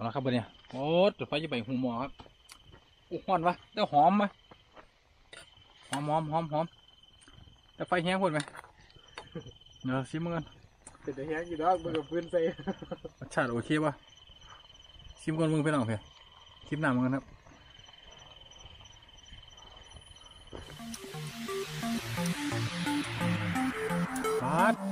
ละครับเนี่ยโอ้จุดไฟจะไปหูหมอครับอุ้ฮ้อนวะเดี๋ยวหอมไหมหอมแต่ไฟแห้งคนไหมเดี๋ยวซิมกันเป็นแห้งอยู่ดอกมึงกับปืนใส่รสชาติโอเคป่ะซิมกันมึงไปหน่อยเพื่อนซิมหน้ามึงกันครับปัด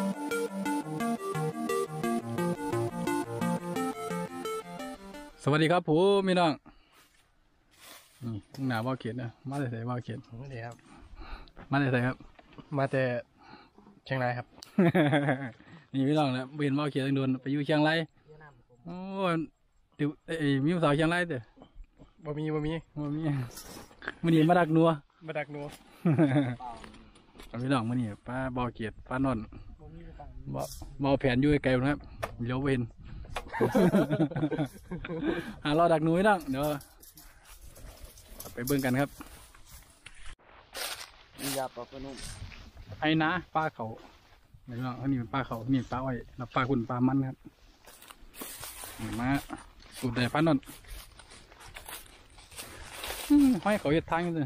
สวัสดีครับผมพี่น้องนี่หน้าบ่าวเขียนนะมาแต่ใส่บ่าวเขียนนี่ครับมาแต่ใส่ครับมาแต่เชียงรายครับนี่พี่น้องนะเห็นบ่าวเขียนโดนไปอยู่เชียงรายโอ้ติวมีสาวเชียงรายเด้อบ่มีมันนี่มาดักนัวพี่น้องมันนี่ป้าบ่าวเขียนป้านอนบ่าวแผนอยู่ไกลๆนะครับเลี้ยวไปเห็น หารอดักหนูให้ดังเดี๋ยวไปเบิ่งกันครับยาปลานุ่มไอ้นะปลาเขาเดี๋ยวอันนี้เป็นปลาเขานี่ปลาอ้อยแล้วปลาขุ่นปลามันครับมาสูดได้พันนนห้อยเขาเห็ดทางเลย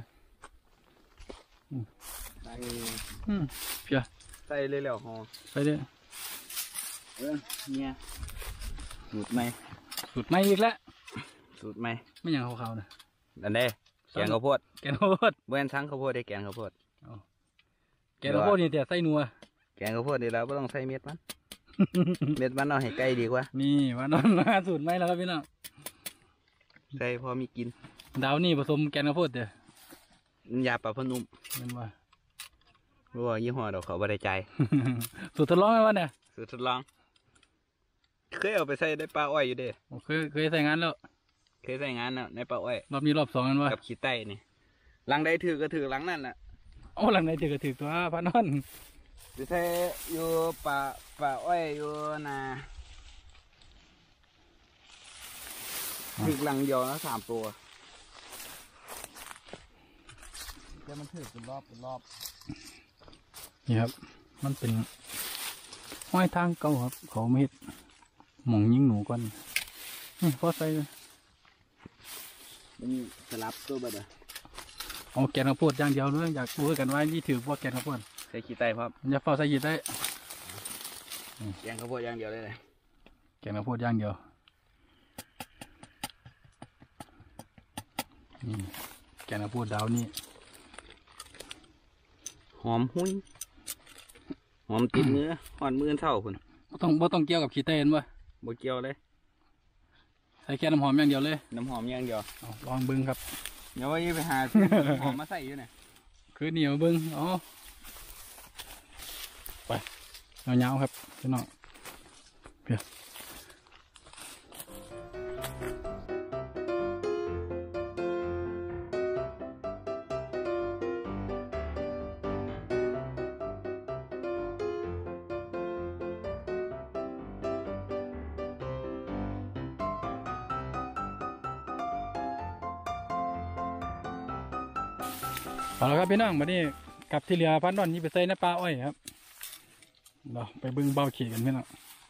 เพียใส่เลยแล้วฮอใส่เลยเนี่ยสูตรไหมอีกแล้วสูตรไหมไม่อย่างขาวๆนะอันนี้แกงข้าวโพดเว้นทั้งข้าวโพดได้แกงข้าวโพดนี่แต่ใส่นัวแกงข้าวโพดดีแล้วไม่ต้องใส่เม็ดมัน เม็ดมันเอาให้ใกล้ดีกว่านี่ว่านอนมาสูตรไหมแล้วครับพี่น้องใส่พอมีกินดาวนี่ผสมแกงข้าวโพดเด้อยาปลาพนุ่มนั่นว่ายี่ห้อเราเขาบริใจสูตรทดลองไหมวะเนี่ยสูตรทดลองเคยเอาไปใส่ได้ปลาอ้อยอยู่เด้เคยใส่งานแล้วเคยใส่งานน่ะในปลาอ้อยรอบนี้รอบ2กันวะกับขี้ไต้นี่หลังใดถือก็ถือหลังนั่นน่ะโอ้หลังใดถือก็ถือตัวพานอนไปใส่อยู่ปลาอ้อยอยู่นาถือหลังเดียวนะ3 ตัวเดี๋ยวมันถือเป็นรอบนี่ครับมันเป็นห้อยทางเก่าครับเขาไม่เห็ดหม่องยิงหนูก่อนนี่พอใส่เลยมันสลับตัวบัดอ่ะเอาแกนข้าวโพดอย่างเดียวด้วยอยากรู้กันว่านี่ถือพวกแกนข้าวโพดใส่ขี้ไต้ครับอย่าเฝ้าใส่ขี้ไต้แกงข้าวโพดอย่างเดียวเลยแกนข้าวโพดอย่างเดียวนี่แกนข้าวโพดดาวนี่หอมหุ้ยหอมติดมือหอนมือเท่าคุณบ่ต้องเกี่ยวกับขี้ไต้เห็นป่ะบ่เกี่ยวเลยใส่แค่น้ำหอมอย่างเดียวเลยน้ำหอมอย่างเดียวลองเบิ้งครับเดี๋ยวว่าไปหาหอมมาใส่อยู่เนี่ยคือเหนียวเบิ้งไปเงาครับพี่น้องเพียเอาละครับพี่น้องมานี่กลับที่เรือพันดอนนี่ไปใส่ในปลาอ้อยครับเราไปเบิ้งเบาขีดกันพี่น้อง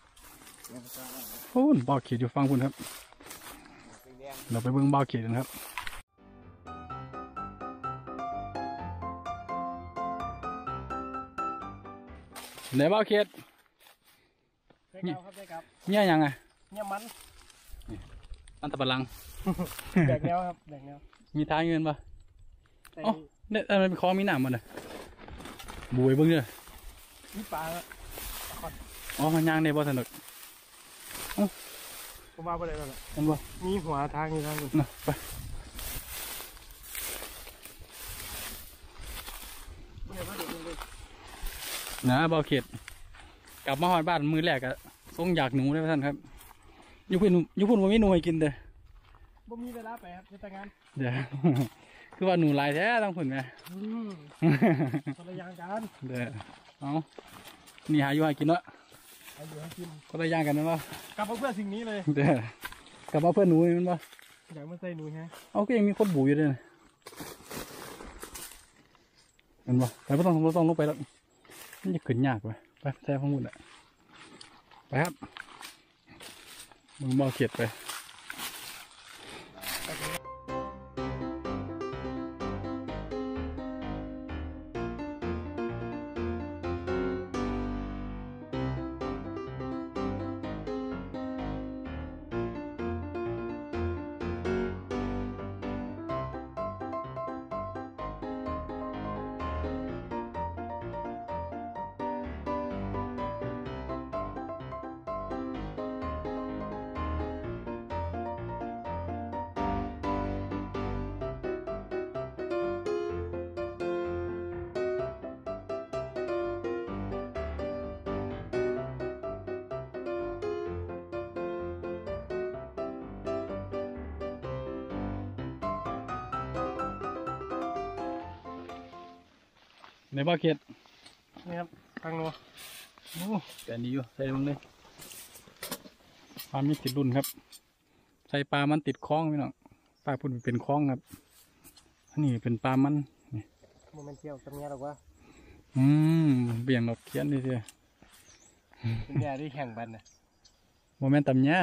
พูนเบาขีดอยู่ฟังคุณครับเราไปเบิ้งเบาขีดกันครับไหนเบาขีดเนี่ยยังไงเนี่ยมันตะบันลังแดกแนวครับแดกแนวมีทางเงินปะอ๋อเนี่ยมันเป็นคลองมีหนามมันเลยบุยเบิ้งเนี่ยมีปลาอ๋อมันย่างในบ่อสนุกผมมาไปเลยแล้วมันบ่มีหัวทางอยู่ทางนึงไปนะบ่อเขียดกลับมาหอดบ้านมือแรกอะส่งอยากหนูได้ท่านครับยุพุ่นว่าไม่หนูให้กินเด้อบ่มีเวลาไปครับจะแต่งงานเดี๋ยวคือว่าหนูลายแท้ต้องผุนไงคนละอย่างกันเดี๋ยวเอานี่หาอยู่หากินเนาะคนละอย่างกันนะวะกลับมาเพื่อสิ่งนี้เลยเดี๋ยวกลับมาเพื่อหนูมันวะอยากมาใส่หนูฮะเอาก็ยังมีคนบูอยู่เลยมันวะแต่ไม่ต้องลงไปแล้วมันจะขึ้นยากไปแท้ข้อมูลอ่ะไปครับมึงมองเขียดไปในบ่อเข็ดนี่ครับฟังโนโอ้แต่ดีอยู่ใส่ลงเลยปลามีติดรุ่นครับใส่ปลามันติดคล้องพี่น้องปลาพุ่นเป็นคล้องครับอันนี้เป็นปลามันนี่โมเมนต์เที่ยวตรงนี้หรอกว่าเบี่ยงดอกเขียนดิเถอะเป็นยาที่แข่งบันนะโมเมนต์ต่ำเนี้ย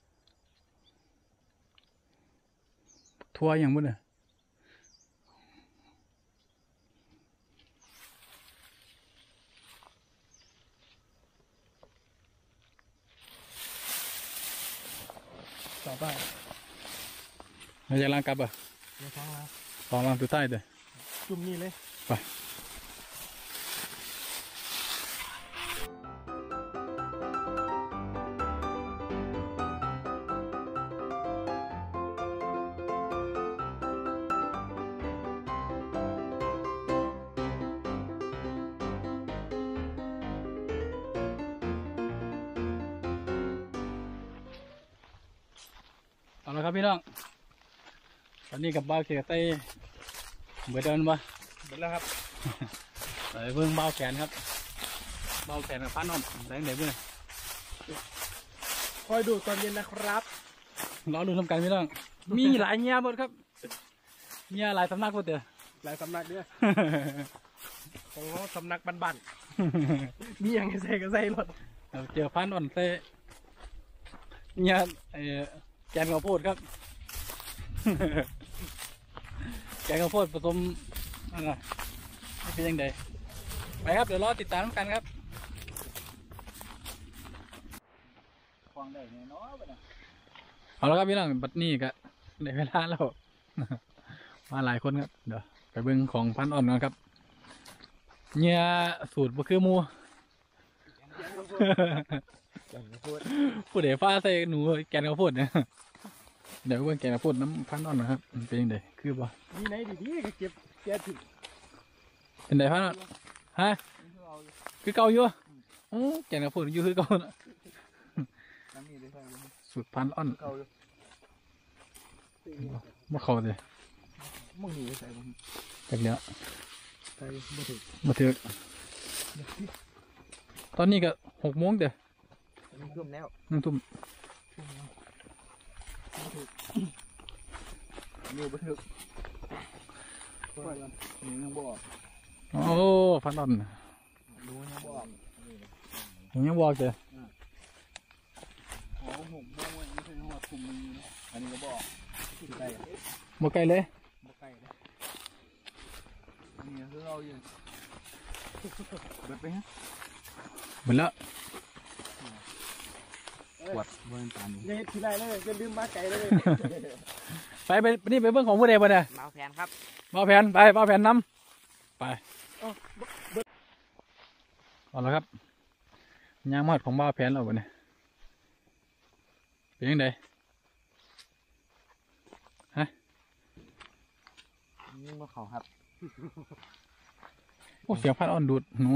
ทัวร์อย่างบุ่นอ่ะต่อไปเราจะล้างกลับอ่ะไม่ท้องแล้วตอนล้างตัวใต้เด้อจุ่มนี่เลยไปเอาละครับพี่น้องตอนนี้กับบ้าวเขียไต้เบิดเดินปะหมดแล้วครับไปเบิ่งบ้าวแขนครับบ้าวแขนกับป้านอนแรงเด็กเพื่อนคอยดูตอนเย็นนะครับรอลุ้นทำกันพี่น้องมีหลายเงี้ยหมดครับเงี้ยหลายสำนักหมดเด้อหลายสำนักเนี่ยของเขาสำนักบ้านๆมีอย่างใส่ก็ใส่รถเราเจอป้านอนเต้เงี้ยแกนข้าวโพดครับ แกงข้าวโพดผสมนั่นน่ะนี่เป็นยังไงไปครับเดี๋ยวรอติดตามกันครับควางได้แน่นอนเอาละครับพี่น้องบัดนี้ก็ในเวลาแล้ว มาหลายคนครับเดี๋ยวไปเบิ่งของพันอ่อนกันครับเนี่ยสูตรบ่คือหมู ผู้ใดฟ้าใส่หนูแกนข้าวโพดเนี่ยเดี๋ยวเบิ่งแกนข้าวโพดน้ำพันอ่อนนะครับมันเป็นยังไงคือบ่มีไหนดีๆก็เก็บแก้ถึงเป็นไงพันอ่อนฮะคือเก่าอยู่โอ้แกนข้าวโพดอยู่คือเก่าน่ะสูตรพันอ่อนเก่าอยู่บ่เข้าเลยมึงหนีใส่ผมจากเดี๋ยวใส่บ่ถึงมาถึงตอนนี้ก็6 โมงเด้อมันร่วมแล้ว 1 ทุ่มอยู่บ่ถึงนี่ยังบ่ออกโอ้พันอ่อนรู้ยังบ่ออกผมยังบอกเด้ออ๋อ6 โมงไม่ใช่หัวทุ่มนึงนะอันนี้ก็บ่ออกที่ใกล้บ่ไกลเลยบ่ใกล้นะอันนี้คือเราอยู่เบิดไปฮะหมดแล้วปวดเบิ่งตานี่ทีไรเลยจะลืมบ้าไก่เลยไปนี่ไปเบิ่งของผู้ใดบ่เนี่ยมาแผนครับบ่าวแผนไปบ่าวแผนนำไปเอาละครับย่างมาดของบ่าวแผนเราบ่เนี่ยเป็นยังไงนี่มาเขาครับโอ้เสียงพัดอ่อนดูดหนู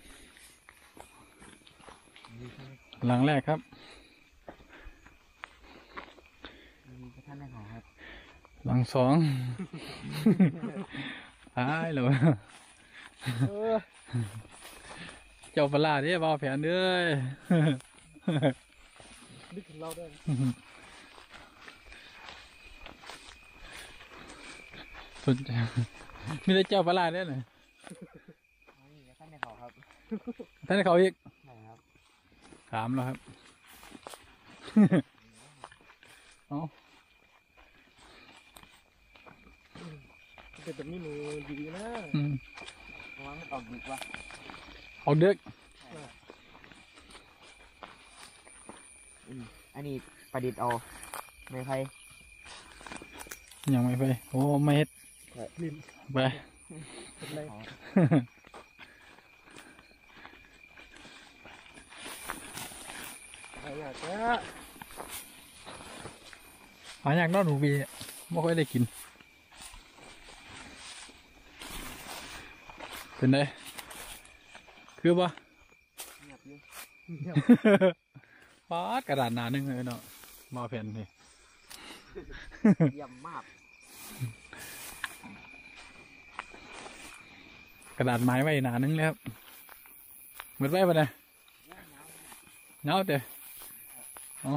หลังแรกครับนี่ก็ท่านได้เขาครับหลัง 2 ตายแล้วเจ้าปลาเด้บ่าวแผนเด้ยนึกถึงเราด้วยสนใจมีแต่เจ้าปลาเด้อเลยนี่ก็ท่านได้เขาครับท่านให้เขาอีกใช่ครับถามแล้วครับ เอาเป็นแบบนี้หนูดีๆนะอืมระวังมันออกดึกว่ะเอาเด็กอันนี้ประดิษฐ์เอาไม่ใครยังไม่ไปโอ้ไม่เฮ็ดลิ้นไปเป็นไรอยากจะหาอยากนอนหนูบีเนี่ยไม่ค่อยได้กินเป็นไงคือปะเงียบอยู่ฟาดกระดาษหนาหนึ่งเลยเนาะมาแผ่นนี่เยี่ยมมากกระดาษไม้ไว้หนานึงเลยครับหมดไว้ปะเนี่ยเนาเดี๋ยวเอา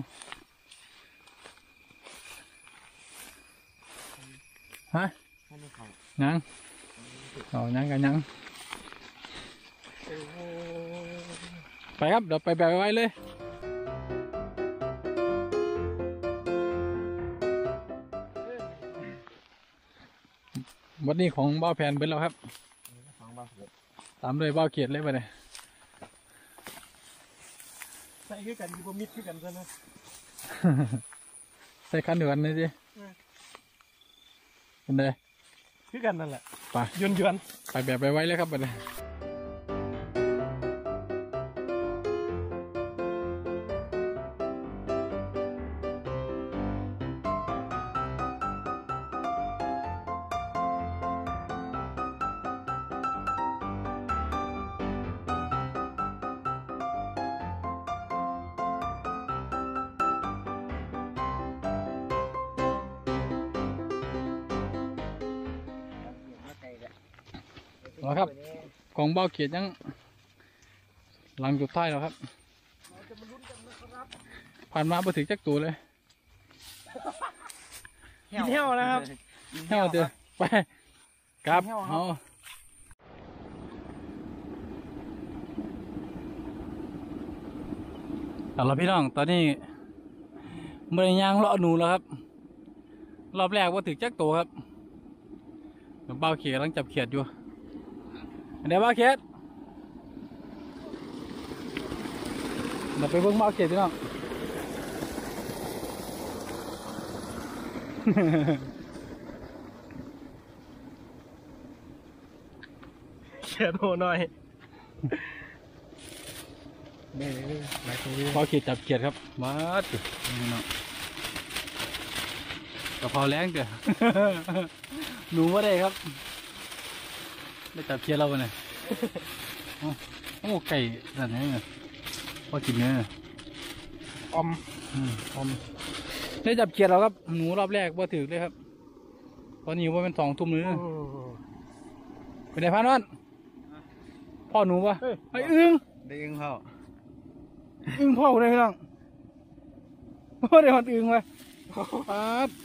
ฮะยังเอายังกันยังไปครับเดี๋ยวไปแบกไว้เลยวันนี้ของบ้าแผนเป็นแล้วครับตามด้วยบ้าเกียรติเลยปะเนี่ยใส่คือกันอยู่บ่มิดคือกันซะนะใส่คันเดียวกันเลยสิเป็นไงคือกันนั่นแหละไปยวนไปแบบไปไว้เลยครับบัดนี้เอาครับของเบ้าเขียดยังหลังจุดท้ายแล้วครับผ่านมาไปถึงจักตัวเลยๆกินเหี้ยวนะครับเฮ้าเดี๋ยวไปครับเฮ้าครับเอาเอาละพี่น้องตอนนี้เมื่อยางเลาะหนูแล้วครับรอบแรกว่าถึงจักตัวครับเบ้าเขียดกำลังจับเขียดอยู่เดี๋ยวเบ้าเขียดเดี๋ยวไปเบิ่งเบ้าเขียดพี่น้องเขียนโหหน่อยเบ้าเขียดจับเขียดครับมาติพี่น้องกระเพราแรงเด้อ หนูว่าได้ครับได้จับเขียดเราไปเนี่ยโอ้ไก่นั่นไงพอกินเนื้ออมอมได้จับเขียดเราครับหนูรอบแรกว่าถือเลยครับตอนนี้ว่าเป็น2 ทุ่มเลยเป็นไงพันวันพ่อหนูวะไอ้อึ้งได้ยิงเขาอึ้งพ่อกูได้พี่น้องพ่อได้หัดอึ้งไว้ปั๊บ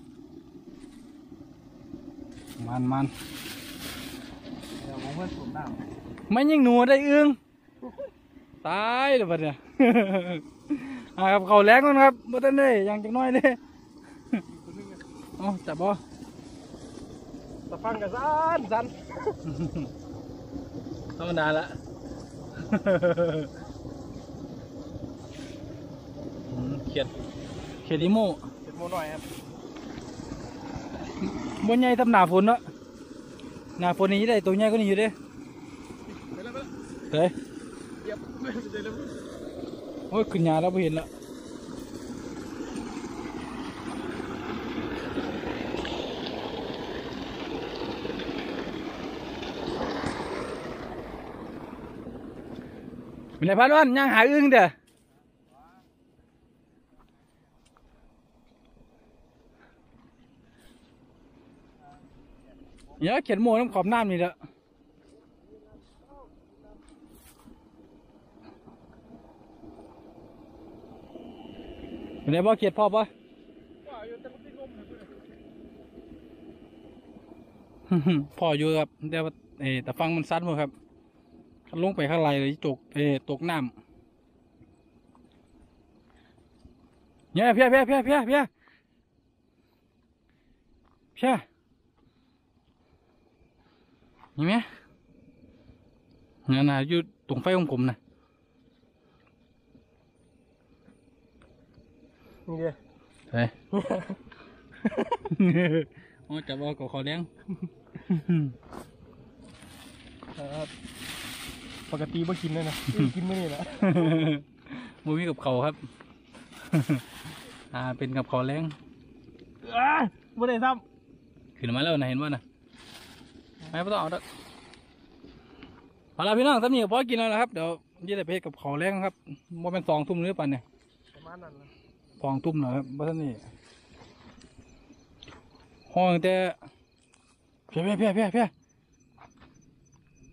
มันเดี๋ยวผมเพิ่นสูบน้ไม่ยิงหนูได้อึ้งตายเลยบัดเนี่ย ครับเขาแรงก่อนครับบ่ทันได้ยังจังน้อยเลยเอาจับบ่ำตะฟังกับสันธรรมดาละ เขียดอีโม่เจ็ดโมงหน่อยครับบนใหญ่ทำหนาฝนเนาะหนาฝนนี้ได้ตัวใหญ่ก็นี่อยู่เด้ไปแล้วเฮ้ยเดี๋ยวไม่ได้แล้วโอ้ยขึ้นหยาแล้วไม่เห็นละเป็นไรพัดวันย่างหาอึ้งเด้อเดี๋ยวเขียนโม่น้ำขอบน้ำนี่แหละเป็นไงบ่เขียดพ่อปะ พ่ออยู่ครับเดี๋ยวแต่ฟังมันซัดหมดครับลงไปข้างในเลยตกน้ำเนี่ยเพี้ยเห็นไหมน่ะอยู่ตรงไฟของผมนะนี่เด้อเฮ้ย โอ้จับเอากับคอแดงครับปกติบ่กินเลยนะกินมื้อนี้แหละมูมีกับเขาครับ เป็นกับเขาแรงบ่ได้ซ้ขึ้นมาแล้วนะเห็นว่านะไม่ต้องเอาละเอาละพี่น้องทำนี่พอกินแล้วนะครับเดี๋ยวยี่ได้ไปกับเขาแรงครับว่าเป็น2 ทุ่มหรือเปล่าเนี่ยำประมาณนั้นนะ 2 ทุ่มนะครับเพราะท่านนี่ห้องแต่เพี้ย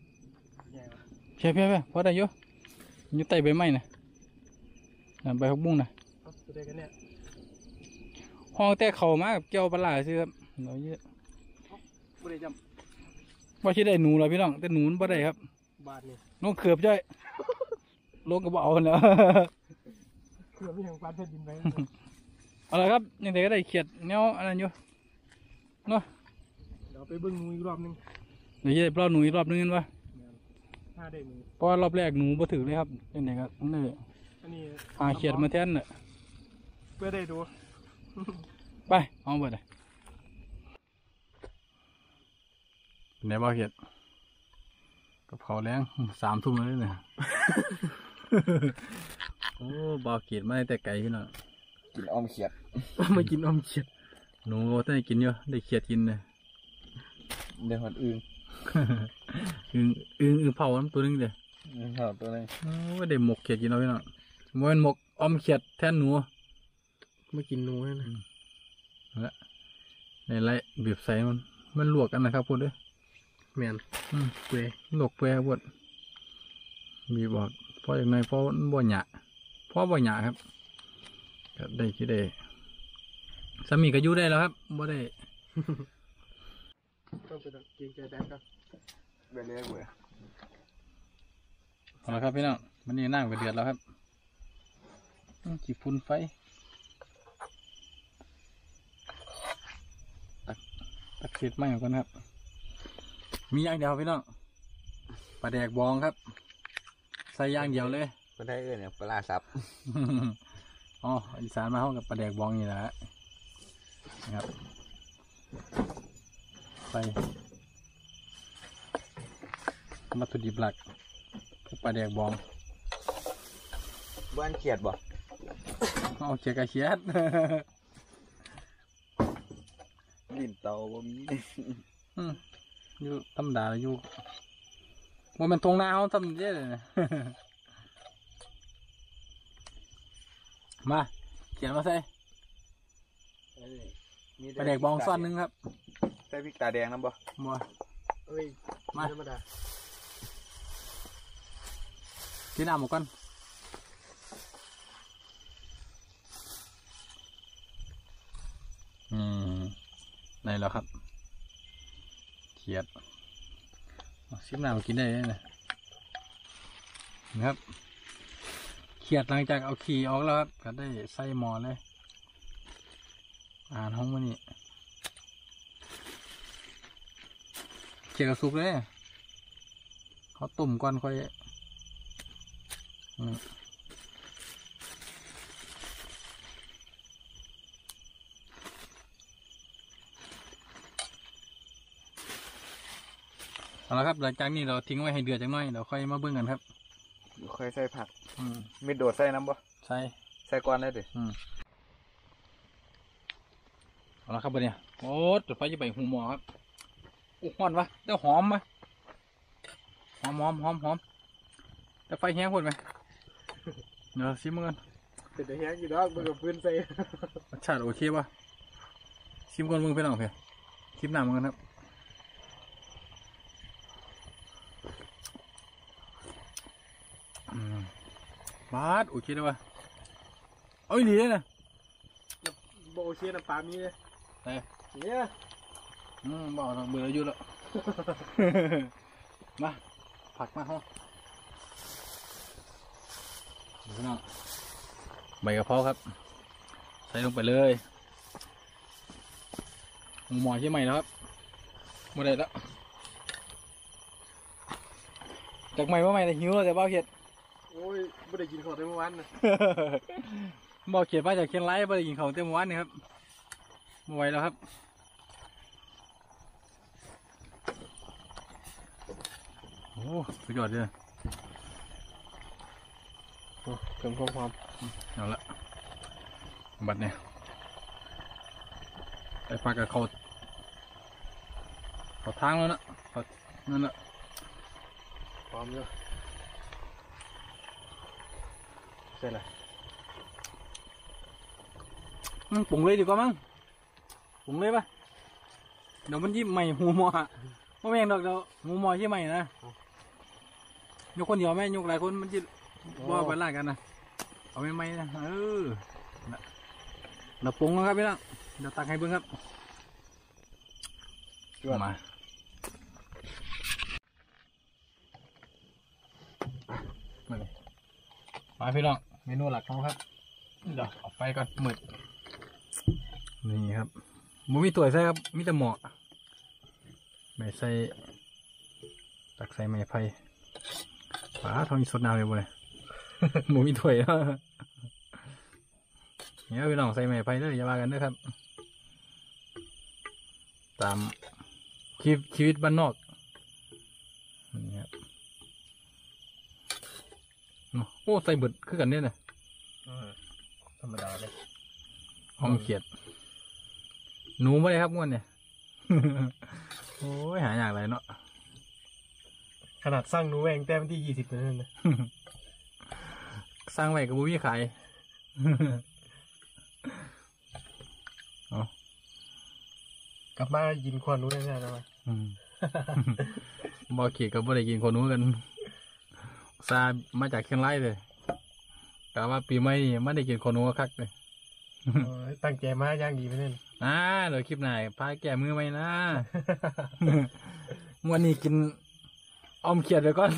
เพียพอได้อยู่อยู่ใต้ใบไม้นะใบผักบุ้งนะเอาตัวใดกันเนี่ยห้องแต่เข่ามากับเกี่ยวปลาไหลซื้อครับเราเยอะบ่ได้จว่าที่ได้หนูแล้วพี่น้องแต่หนูมันบ่ได้ครับำบาทนี่น้องเขือบจ้อยลงกระเป๋าแล้วเพื่อมีแห่งปานแผ่นดินไว้เอาละครับยังไงก็ได้เขียดแนวอันนั้นอยู่เนาะเดี๋ยวไปเบิ่งงูอีกรอบหนึงเดี๋ยวจะได้ปลาหนูอีกรอบนึงกันวะถ้าได้งูเพราะว่ารอบแรกหนูบ่ถึงเลยครับยังไงก็นี่อันนี้หาเขียดมาแทนน่ะเพื่อได้ดูไปเอาไปเลยไหนบ่เขียดกับเขาวแรง3 ทุ่มแล้วเนี่ย โอ้บ่เขียดมาแต่ไกลพี่น้องกินอ้อมเขียดมากินอมเขียดหนูท่านได้กินเยอะได้เขียดกินเลยเดี๋ยวหอดอึ่งอึ่งเผาน้ำตัวนึงเดียวหอดตัวนึงว่าได้หมกเขียดกินเอาพี่น้องมันหมกออมเขียดแทนหนูมากินหนูนั่นนะในไรบีบใส่มันลวกกันนะครับพูดด้วยแมนเปยลวกเปลือยพูดบีบบอกเพราะอย่างไรเพราะบ่หยาเพราะบ่หยาครับก็ได้ที่ได้สามีก็อยู่ได้แล้วครับบ่ได้ต้องเป็นเกรงใจแดนครับไปเรื่อยเว้ยเอาละครับพี่น้องมันนี่น้ำก็เดือดแล้วครับจีฝุ่นไฟตักเศษไม้ออกก่อนครับ มีอย่างเดียวพี่น้องปลาแดกบองครับ ใส่อย่างเดียวเลยก็ได้เนี่ยปลาซับอ๋ออีสานมาห้องกับปลาแดกบองนี่แหละนะครับใส่วัตถุดิบหลักคือปลาแดกบองบ้านเขียดบ่เอาเขียดกระเขียดดินเตาบ่มีอยู่ธรรมดาเลยอยู่ว่ามันตรงหน้าเขาทำเยอะเลยนะ มาเขียนมาใส่ปลาแดกบองซ่อนหนึงครับใส่พริกตาแดงน้ำบ่มัวเอ้ยมาธรรมดาที่น้ำหมดก่อนได้แล้วครับเขียดชิมน้ำกินได้เลยนะนะครับเขียดหลังจากเอาขี้ออกแล้วครับก็ได้ใส่หม้อเลยอาหารห้องมันนี่เขียดกระสุกเลยเขาตุ่มก่อนค่อยเอาละครับหลังจากนี้เราทิ้งไว้ให้เดือดจังหน่อยเดี๋ยวค่อยมาเบิ่งกันครับเดี๋ยวค่อยใส่ผักอืมมีโดดใส่น้ำบ่ใส่ใส่ก่อนได้ดิเอาละครับบัดเนี่ยโอ้จุดไฟจะไปหูหมอครับโอ้หอนวะเดี๋ยวหอมไหมหอมแต่ไฟแห้งหมดไหมเดี๋ยวชิมกันเป็นแต่แห้งอยู่ดอกมันกับพื้นใส่รสชาติโอเคป่ะชิมก่อนมึงเพื่อนน้องเพื่อนชิมน้ำมึงกันครับบาดโอเคเลยว่ะเอาอีหลีเลยนะโบเชียน้ำปลามีเลยใช่เนี่ยบอกเราเบื่ออายุแล้ว มาผักมาห้องพี่น้องใบกระเพราครับใส่ลงไปเลยหมอใช่ไหมแล้วครับหมดเลยแล้วจากใหม่ว่าใหม่เลยหิวแล้วแต่เบ้าเขียดโอ้ยไม่ได้กินข้าวแต่เมื่อวานนะเบ้าเขียดมาจากเชียงรายไม่ได้กินข้าวเต็มวันนี่ครับไม่ไหวแล้วครับโอ้สุดยอดเลยเพิ่มความเอาละบัดเนี่ยไปปลากับเขาทางแล้วนะเขานั่นแหละความเยอะใช่เลยปรุงเลยดีกว่ามั้งปรุงเลยปะเดี๋ยวมันยิ้มใหม่หูหมอว่าแม่งดอกเดี๋ยวหูหมอยิ้มใหม่นะยกคนเดียวไหมยกหลายคนมันจะว่าไปล่ากันนะเอาไม่นะเราปรุงแล้วครับพี่น้องเดี๋ยวตักให้เบิ้งครับมาเลยมาพี่น้องเมนูหลักของครับเดี๋ยวเอาไฟก่อนมืดนี่ครับมีตัวใส่ครับมีแต่หมอไม่ใส่ตักใส่ไม้ไผ่ป๋าทองสดน้ำเลยบ่เลยหมูมีถ้วยเนี่ยพี่น้องใส่ไม้ไผ่เลยอย่าว่ากันนะครับตามชีวิตบ้านนอกนี่ครับโอ้ใส่เบิดคือกันเนี่ยนะธรรมดาเลยห้องเขียดหนูไม่ได้ครับงวดเนี่ยโอ้ยหายากเลยเนาะขนาดสร้างหนูแวงแต้มที่20นั่นนะสร้างไว้กับบุ้ยขายกลับมากินควันหนูได้แน่นะวะบ่เขียดกับบ่ได้กินคนหนูกันซามาจากเชียงรายเลยกะว่าปีใหม่ไม่ได้กินคนหนูคักเลยตั้งแกมาย่างดีไปเนี่ยเดี๋ยวคลิปไหนพาแก่มือไหมนะวันนี้กินอมเขียดไปก่อน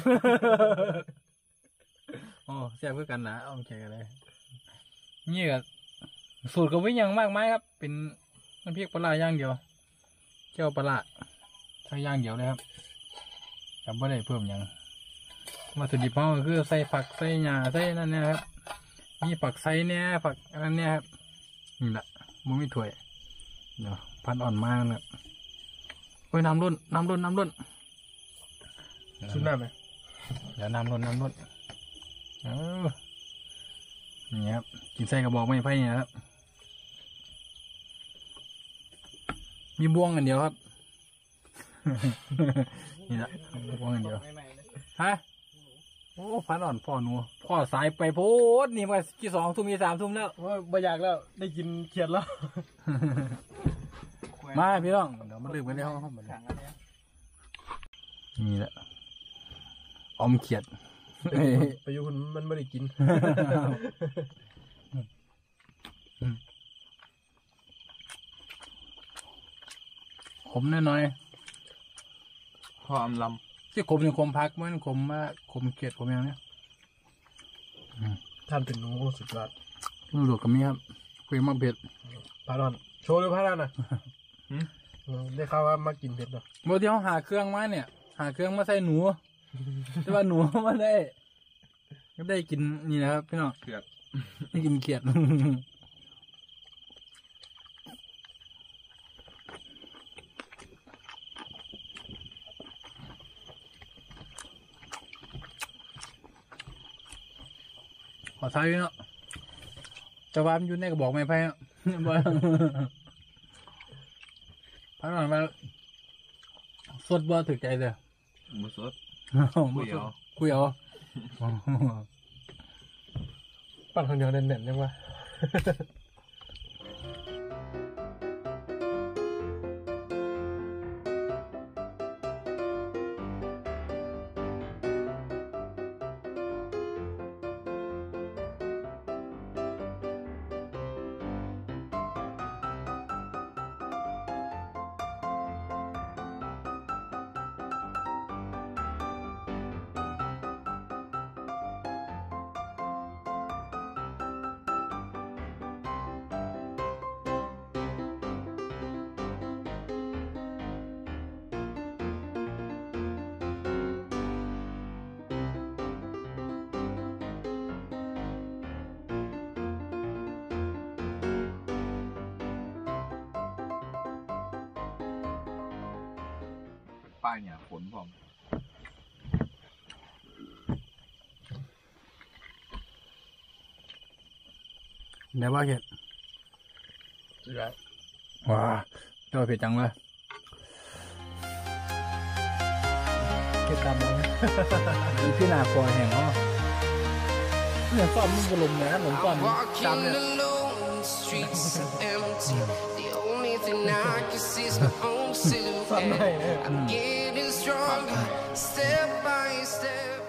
โอ้แซ่บเพื่อกันนะอมเขียดกันเลยนี่ก็สูตรก็ไม่ยังมากมายครับเป็นน้ำพริกปลาย่างเดียวเจ้าปลาใช้ย่างเดียวเลยครับจำไม่ได้เพิ่มยังวัตถุดิบก็คือใส่ผักใส่หญ้าใส่นั่นเนี่ยครับมีผักใส่เนี่ยผักนั่นเนี่ยครับนี่แหละมุ้งถ้วยเดี๋ยวพันอ่อนมากนะโอ้ยน้ำล้นชุดหน้าไหมเดี๋ยวน้ำล้นนี่ครับกินไส้กระบอกไม่ไผ่เนี่ยครับมีบ่วงกันเดียวครับนี่แหละบ่วงกันเดียวฮะโอ้พันอ่อนพ่อหนูพ่อสายไปโพดนี่มากี่2 ทุ่มมี3 ทุ่มแล้วว่าบ่อยากแล้วได้กินเขียดแล้วมาพี่น้องเดี๋ยวมาลืมกันในห้องนี่แหละอมเขียดไปอยู่คนมันไม่ได้กินขมน้อยๆความลำที่ขมอย่างขมพักมันขมมาขมเขียดขมอย่างเนี้ยท่านเป็นหนูสุดยอดลูกหลุดกับมีครับคุยมากเผ็ดพาดอนโชว์เลยพาดอนนะได้ข่าวว่ามากินเผ็ดเนาะเมื่อที่เขาหาเครื่องมาเนี่ยหาเครื่องมาใส่หนูแต่ว่าหนูมาได้กินนี่นะครับพี่น้องเขียดได้กินเขียดขอท้ายพี่เนาะจะว่ามันอยู่ในกระบอกไม้ไผ่เนาะบ่พักหน่อยมาสดบ่ถึกใจเลยมือสดคุยเอาปั่นคนเดียวเด่นๆยังวะป้ายเนี่ยผลผมไหนว่าเห็ดว้าเจ้าเผ็ดจังเลยเก็บตามมาที่หน้าคอแห้งเขาเนี่ยซ่อมมันกระลมเลยนะหนุ่มซ่อมจำเนี่ยซ่อมได้เลย step by step